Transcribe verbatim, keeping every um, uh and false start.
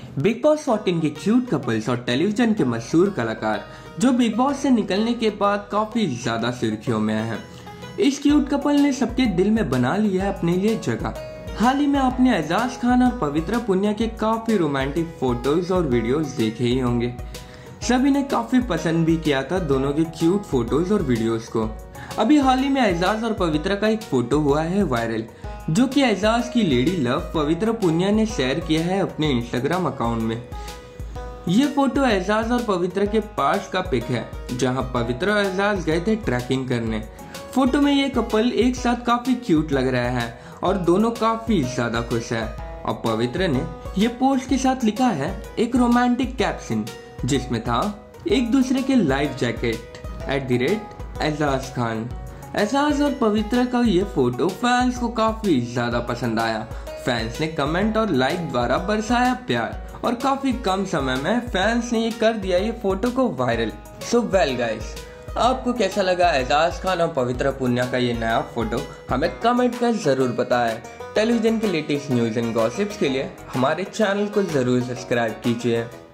Big boss चौदह के cute couples और टेलीविजन के मशहूर कलाकार जो बिग बॉस से निकलने के बाद काफी ज्यादा सुर्खियों में हैं। इस क्यूट कपल ने सबके दिल में बना लिया है अपने लिए जगह। हाल ही में आपने एजाज खान और पवित्रा पुनिया के काफी रोमांटिक फोटोज और वीडियोस देखे ही होंगे। सभी ने काफी पसंद भी किया था दोनों के क्यूट फोटोज और वीडियोस को। अभी हाल ही में एजाज और पवित्रा का एक फोटो हुआ है वायरल, जो कि एजाज की लेडी लव पवित्रा पुनिया ने शेयर किया है अपने इंस्टाग्राम अकाउंट में। ये फोटो एजाज और पवित्रा के पास का पिक है, जहां पवित्रा और एजाज गए थे ट्रैकिंग करने। फोटो में ये कपल एक साथ काफी क्यूट लग रहा है और दोनों काफी ज्यादा खुश है। और पवित्रा ने ये पोस्ट के साथ लिखा है एक रोमांटिक कैप्शन, जिसमें था एक दूसरे के life jacket at the rate Ejaz Khan. Ejaz और पवित्रा का ये फोटो फैंस को काफी ज्यादा पसंद आया। फैंस ने कमेंट और लाइक द्वारा बरसाया प्यार और काफी कम समय में फैंस ने ये कर दिया ये फोटो को वायरल। सो वेल गाइस, आपको कैसा लगा एजाज खान और पवित्रा पुनिया का ये नया फोटो? हमें कमेंट कर जरूर बताएं। टेलीविजन के लेटेस्ट न्यूज एंड गॉसिप्स के लिए हमारे चैनल को जरूर सब्सक्राइब कीजिए।